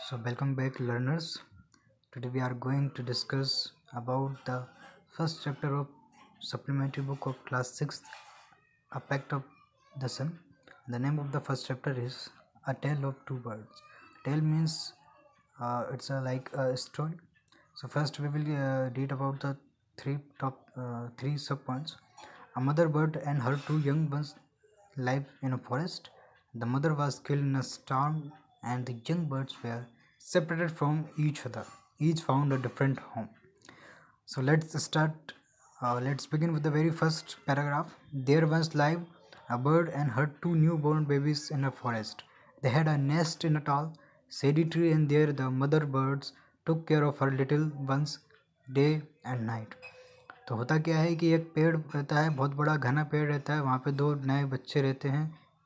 So welcome back learners. Today we are going to discuss about the first chapter of supplementary book of class 6th, A Pact of the Sun. The name of the first chapter is A Tale of Two Birds. Tale means it's like a story. So first we will read about the three sub points. A mother bird and her two young ones live in a forest. The mother was killed in a storm and the young birds were separated from each other. Each found a different home. So let's start. Let's begin with the very first paragraph. There once lived a bird and her two newborn babies in a forest. They had a nest in a tall shady tree, and there the mother birds took care of her little ones day and night. तो होता क्या है कि एक पेड़ रहता है, बहुत बड़ा घना पेड़ रहता है, वहाँ पे दो नए बच्चे रहते हैं,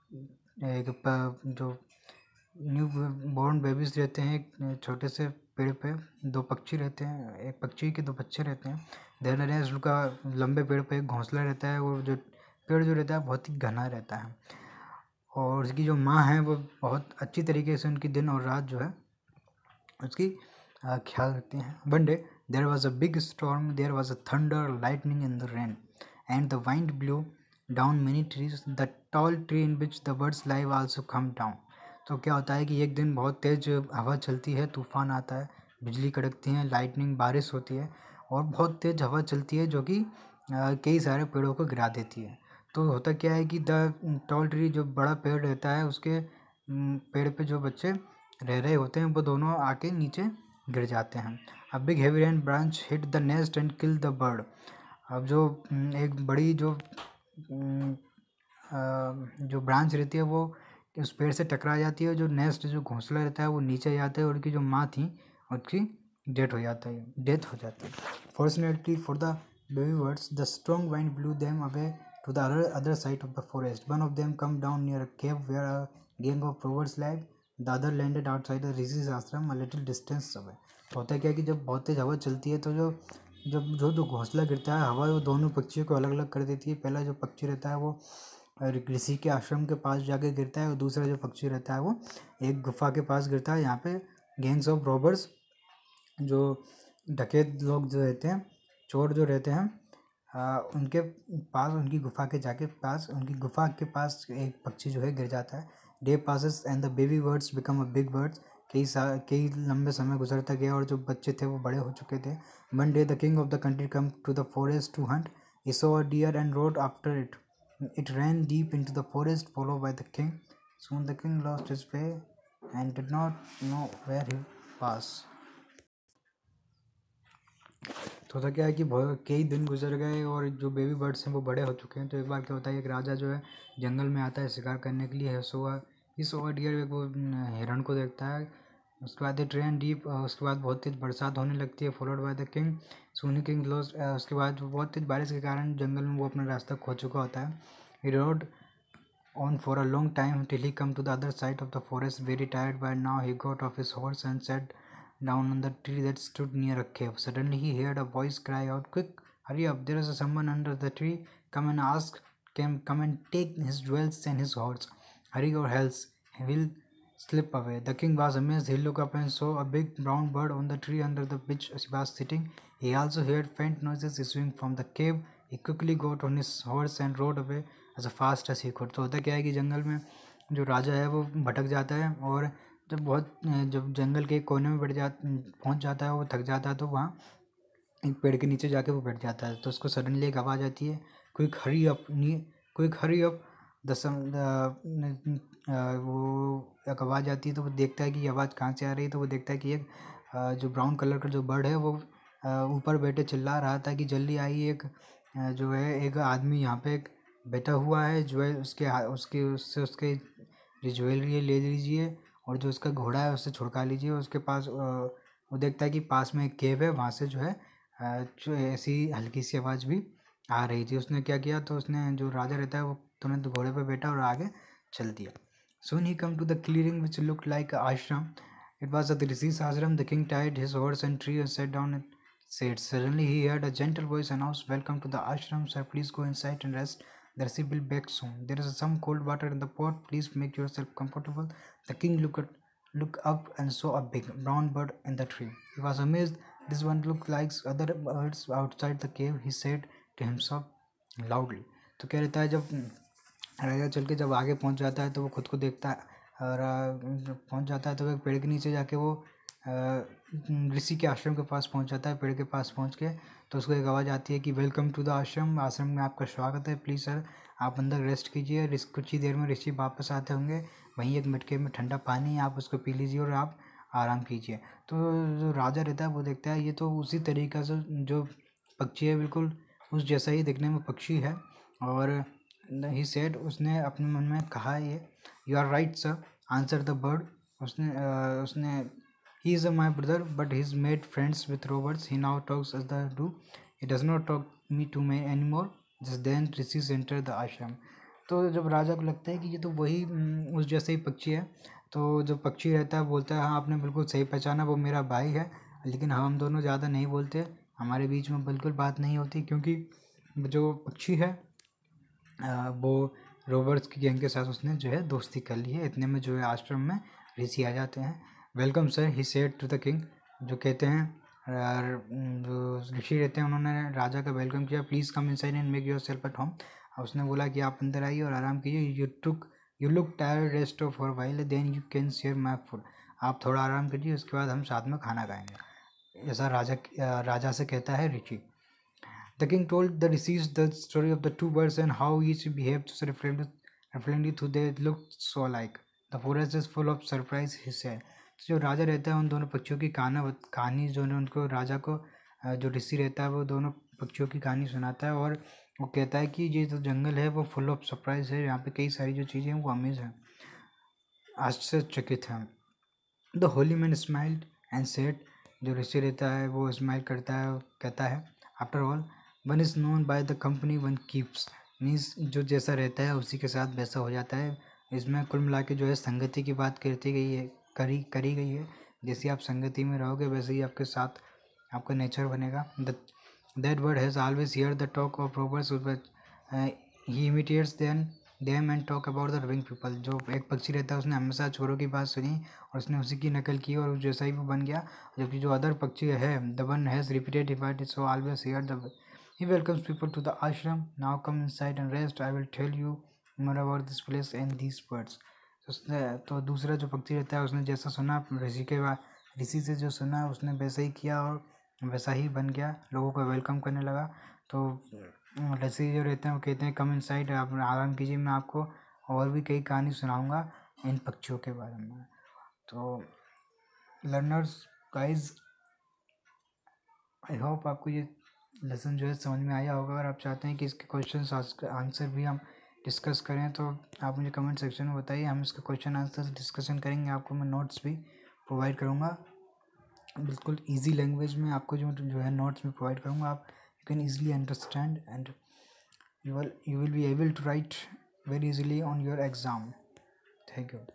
जो न्यू बॉर्न बेबीज रहते हैं एक छोटे से पेड़ पे, दो पक्षी रहते हैं, एक पक्षी के दो बच्चे रहते हैं। देर नरेश उनका लंबे पेड़ पे एक घोंसला रहता है, वो जो पेड़ जो रहता है बहुत ही घना रहता है, और उसकी जो माँ है वो बहुत अच्छी तरीके से उनकी दिन और रात जो है उसकी ख्याल रखती हैं। One day there was a big storm, there was a thunder, lightning in the rain and the wind blew down many trees, the tall tree in which the birds live also come down. तो क्या होता है कि एक दिन बहुत तेज हवा चलती है, तूफान आता है, बिजली कड़कती है, लाइटनिंग, बारिश होती है और बहुत तेज हवा चलती है जो कि कई सारे पेड़ों को गिरा देती है। तो होता क्या है कि द टॉल ट्री, जो बड़ा पेड़ रहता है, उसके पेड़ पे जो बच्चे रह रहे होते हैं वो दोनों आके नीचे गिर जाते हैं। अब big heavy rain branch hit the nest and kill the bird. अब जो एक बड़ी जो ब्रांच रहती है वो उस पेड़ से टकरा जाती है, जो नेस्ट जो घोंसला रहता है वो नीचे जाता है और उनकी जो माँ थी उसकी डेथ हो जाती है। Fortunately for the baby birds the strong wind blew them away to the other side of the forest. One of them come down near a cave where a gang of rovers lived. The other landed outside the rishis ashram a little distance away. तो होता क्या है कि जब बहुत तेज हवा चलती है तो जो घोंसला गिरता है, हवा वो दोनों पक्षियों को अलग अलग कर देती है। पहला जो पक्षी रहता है वो ऋषि के आश्रम के पास जाके गिरता है और दूसरा जो पक्षी रहता है वो एक गुफा के पास गिरता है। यहाँ पे गैंग्स ऑफ रॉबर्स, जो डकैत लोग जो रहते हैं, चोर जो रहते हैं, उनके पास, उनकी गुफा के पास एक पक्षी जो है गिर जाता है। Day passes and the baby birds become a big birds. कई लंबे समय गुजरता गया और जो बच्चे थे वो बड़े हो चुके थे। One day the king of the country come to the forest to hunt. He saw a deer and rode after it. It ran deep into the forest followed by the king. Soon the king lost his way and did not know where he pass. तो होता क्या है कि बहुत कई दिन गुजर गए और जो बेबी बर्ड्स हैं वो बड़े हो चुके हैं। तो एक बार क्या होता है, एक राजा जो है जंगल में आता है शिकार करने के लिए। इस ओवर डियर वो हिरण को देखता है। उसके बाद ट्रेन डीप, उसके बाद बहुत तेज बरसात होने लगती है, followed by the king. Soon the king loss, उसके बाद बहुत तेज बारिश के कारण जंगल में वो अपना रास्ता खो चुका होता है। He rode on for a long time till he come to the other side of the forest, very tired by now. He got off his horse and sat down on the tree that stood near a cave. Suddenly he heard a voice cry out, "Quick, hurry up! There is someone under the tree. Come and ask. Come and take his jewels and his horse. Hurry or else he will slip away." The king was amazed. He looked up and saw a big brown bird on the tree under the which he was sitting. He also heard faint noises issuing from the cave. He quickly got on his horse and rode away as fast as he could. तो होता क्या है कि जंगल में जो राजा है वो भटक जाता है और जब जंगल के कोने में पहुंच जाता है, वो थक जाता है, तो वहाँ एक पेड़ के नीचे जाके वो बैठ जाता है। तो उसको सडनली एक आवाज़ आती है, quick hurry up, quick hurry up. वो एक आवाज़ आती है तो वो देखता है कि ये आवाज़ कहाँ से आ रही है। तो वो देखता है कि एक जो ब्राउन कलर का जो बर्ड है वो ऊपर बैठे चिल्ला रहा था कि जल्दी आइए, एक आदमी यहाँ पे एक बैठा हुआ है, जो है उसके जो ज्वेलरी है ले लीजिए और जो उसका घोड़ा है उससे छुड़का लीजिए। उसके पास वो देखता है कि पास में एक केव है, वहाँ से जो है जो ऐसी हल्की सी आवाज़ भी आ रही थी। उसने क्या किया, तो उसने, जो राजा रहता है, वो तुरंत घोड़े पे बैठा और आगे चल दिया। Soon he come to the clearing which looked like a ashram. It was the Rishi's ashram. The king tied his horse and tree and sat down and said. Suddenly he heard a gentle voice announce, "Welcome to the ashram, sir. Please go inside and rest. The Rishi will be back soon. There is some cold water in the pot. Please make yourself comfortable." The king looked up and saw a big brown bird in the tree. He was amazed. This one looked like other birds outside the cave. He said to himself loudly. तो क्या रहता है, जब राजा चल के जब आगे पहुंच जाता है तो वो खुद को देखता है, और जब पहुंच जाता है तो वो एक पेड़ के नीचे जाके वो ऋषि के आश्रम के पास पहुंच जाता है। पेड़ के पास पहुंच के तो उसको एक आवाज़ आती है कि वेलकम टू द आश्रम, आश्रम में आपका स्वागत है, प्लीज़ सर आप अंदर रेस्ट कीजिए, कुछ ही देर में ऋषि वापस आते होंगे, वहीं एक मटके में ठंडा पानी है, आप उसको पी लीजिए और आप आराम कीजिए। तो जो राजा रहता है वो देखता है ये तो उसी तरीक़ा से जो पक्षी है, बिल्कुल उस जैसा ही दिखने में पक्षी है। और ही सेड, उसने अपने मन में कहा ये, you are right sir, answer the bird. उसने he is my brother but he is made friends with robbers, he now talks as the do, he does not talk me to may any more, just then rishi enter the ashram. तो जब राजा को लगता है कि ये तो वही उस जैसे ही पक्षी है, तो जो पक्षी रहता है बोलता है हाँ आपने बिल्कुल सही पहचाना, वो मेरा भाई है, लेकिन हम दोनों ज़्यादा नहीं बोलते, हमारे बीच में बिल्कुल बात नहीं होती, क्योंकि जो पक्षी है वो रोबर्ट्स की गैंग के साथ उसने जो है दोस्ती कर ली है। इतने में जो है आश्रम में ऋषि आ जाते हैं। Welcome sir, he said to the king, जो कहते हैं जो ऋषि रहते हैं उन्होंने राजा का वेलकम किया, please come inside and make yourself at home. उसने बोला कि आप अंदर आइए और आराम कीजिए, you look tired, rest for while then you can share my food, आप थोड़ा आराम कीजिए उसके बाद हम साथ में खाना खाएंगे, ऐसा राजा से कहता है ऋषि। The king told the rishis the story of the two birds and how each behaved so differently though they looked so alike. The forest is full of surprise, he said. तो जो राजा रहता है उन दोनों पक्षियों की कहानी जो है उनको राजा को जो ऋषि रहता है वो दोनों पक्षियों की कहानी सुनाता है, और वो कहता है कि ये जो जंगल है वो फुल ऑफ सरप्राइज है, यहाँ पे कई सारी जो चीज़ें हैं वो अमेज हैं, आश्चर्यचकित हैं। The holy man smiled and said, जो ऋषि रहता है वो स्माइल करता है और कहता है, after all one is known by the company one keeps, means जो जैसा रहता है उसी के साथ वैसा हो जाता है। इसमें कुल मिला के जो है संगति की बात करी गई है, जैसे आप संगति में रहोगे वैसे ही आपके साथ आपका नेचर बनेगा। That word has always hear the talk of robbers, he imitates them and talk about the living people. जो एक पक्षी रहता है उसने हमेशा छोरों की बात सुनी और उसने उसी की नकल की और जैसा ही वो बन गया, जबकि जो अदर पक्षी है the one has repeated it so always hear the He welcomes people to the ashram. Now come inside and rest. I will tell you more about this place and these birds. तो दूसरा जो पक्षी रहता है उसने जैसा सुना ऋषि से जो सुना उसने वैसा ही किया और वैसा ही बन गया, लोगों को वेलकम करने लगा। तो ऋषि जो रहते हैं वो कहते हैं कम इनसाइड, आप आराम कीजिए, मैं आपको और भी कई कहानी सुनाऊंगा इन पक्षियों के बारे में। तो लर्नर्स गाइज, आई होप आपको ये लेसन जो है समझ में आया होगा। अगर आप चाहते हैं कि इसके क्वेश्चन आंसर भी हम डिस्कस करें तो आप मुझे कमेंट सेक्शन में बताइए, हम इसके क्वेश्चन आंसर डिस्कशन करेंगे। आपको मैं नोट्स भी प्रोवाइड करूँगा, बिल्कुल इजी लैंग्वेज में आपको जो है नोट्स में प्रोवाइड करूँगा, आप you can easily understand and you will be able to write very easily on your exam. Thank you.